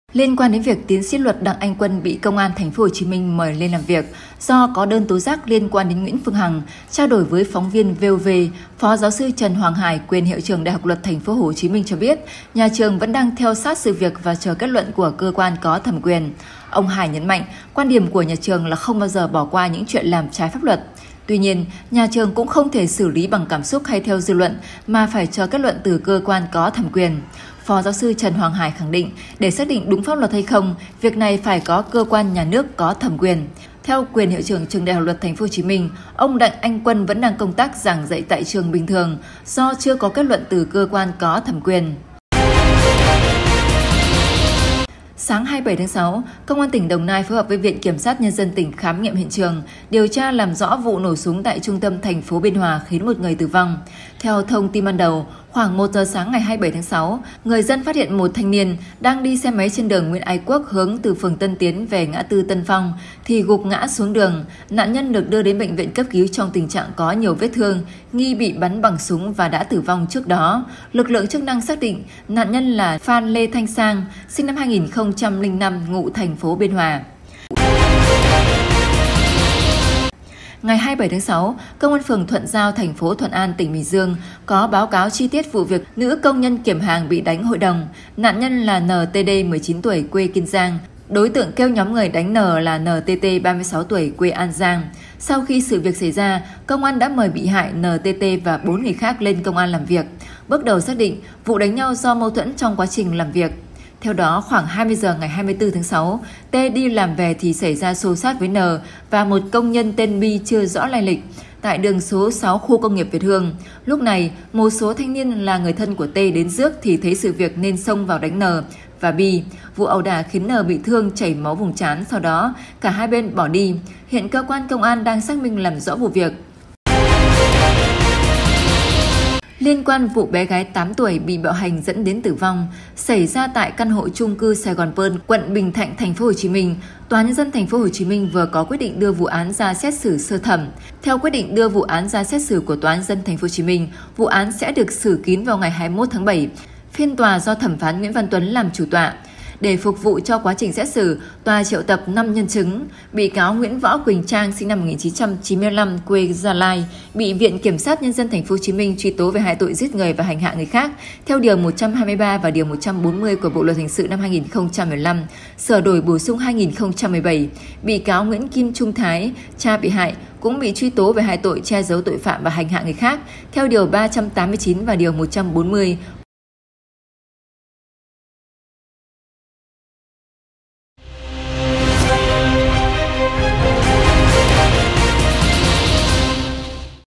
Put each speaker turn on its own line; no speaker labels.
Liên quan đến việc tiến sĩ luật Đặng Anh Quân bị Công an Thành phố Hồ Chí Minh mời lên làm việc do có đơn tố giác liên quan đến Nguyễn Phương Hằng, trao đổi với phóng viên VOV, Phó giáo sư Trần Hoàng Hải, quyền hiệu trưởng Đại học Luật Thành phố Hồ Chí Minh cho biết, nhà trường vẫn đang theo sát sự việc và chờ kết luận của cơ quan có thẩm quyền. Ông Hải nhấn mạnh, quan điểm của nhà trường là không bao giờ bỏ qua những chuyện làm trái pháp luật. Tuy nhiên, nhà trường cũng không thể xử lý bằng cảm xúc hay theo dư luận mà phải chờ kết luận từ cơ quan có thẩm quyền. Phó giáo sư Trần Hoàng Hải khẳng định, để xác định đúng pháp luật hay không, việc này phải có cơ quan nhà nước có thẩm quyền. Theo quyền hiệu trưởng trường Đại học Luật Thành phố Hồ Chí Minh, ông Đặng Anh Quân vẫn đang công tác giảng dạy tại trường bình thường do chưa có kết luận từ cơ quan có thẩm quyền. Sáng 27 tháng 6, Công an tỉnh Đồng Nai phối hợp với Viện Kiểm sát Nhân dân tỉnh khám nghiệm hiện trường, điều tra làm rõ vụ nổ súng tại trung tâm thành phố Biên Hòa khiến một người tử vong. Theo thông tin ban đầu, khoảng 1 giờ sáng ngày 27 tháng 6, người dân phát hiện một thanh niên đang đi xe máy trên đường Nguyễn Ái Quốc hướng từ phường Tân Tiến về ngã tư Tân Phong thì gục ngã xuống đường. Nạn nhân được đưa đến bệnh viện cấp cứu trong tình trạng có nhiều vết thương, nghi bị bắn bằng súng và đã tử vong trước đó. Lực lượng chức năng xác định nạn nhân là Phan Lê Thanh Sang, sinh năm 2005, ngụ thành phố Biên Hòa. Ngày 27 tháng 6, Công an phường Thuận Giao, thành phố Thuận An, tỉnh Bình Dương có báo cáo chi tiết vụ việc nữ công nhân kiểm hàng bị đánh hội đồng. Nạn nhân là NTD, 19 tuổi, quê Kiên Giang. Đối tượng kêu nhóm người đánh N là NTT, 36 tuổi, quê An Giang. Sau khi sự việc xảy ra, công an đã mời bị hại NTT và 4 người khác lên công an làm việc. Bước đầu xác định vụ đánh nhau do mâu thuẫn trong quá trình làm việc. Theo đó, khoảng 20 giờ ngày 24 tháng 6, T đi làm về thì xảy ra xô xát với N và một công nhân tên Bi chưa rõ lai lịch tại đường số 6 khu công nghiệp Việt Hương. Lúc này, một số thanh niên là người thân của T đến rước thì thấy sự việc nên xông vào đánh N và Bi. Vụ ẩu đả khiến N bị thương, chảy máu vùng trán, sau đó cả hai bên bỏ đi. Hiện cơ quan công an đang xác minh làm rõ vụ việc. Liên quan vụ bé gái 8 tuổi bị bạo hành dẫn đến tử vong xảy ra tại căn hộ chung cư Sài Gòn Pearl, quận Bình Thạnh, thành phố Hồ Chí Minh, Tòa nhân dân thành phố Hồ Chí Minh vừa có quyết định đưa vụ án ra xét xử sơ thẩm. Theo quyết định đưa vụ án ra xét xử của Tòa nhân dân thành phố Hồ Chí Minh, vụ án sẽ được xử kín vào ngày 21 tháng 7. Phiên tòa do thẩm phán Nguyễn Văn Tuấn làm chủ tọa. Để phục vụ cho quá trình xét xử, tòa triệu tập 5 nhân chứng. Bị cáo Nguyễn Võ Quỳnh Trang, sinh năm 1995, quê Gia Lai, bị Viện Kiểm sát Nhân dân thành phố Hồ Chí Minh truy tố về hai tội giết người và hành hạ người khác theo điều 123 và điều 140 của Bộ luật hình sự năm 2015, sửa đổi bổ sung 2017. Bị cáo Nguyễn Kim Trung Thái, cha bị hại, cũng bị truy tố về hai tội che giấu tội phạm và hành hạ người khác theo điều 389 và điều 140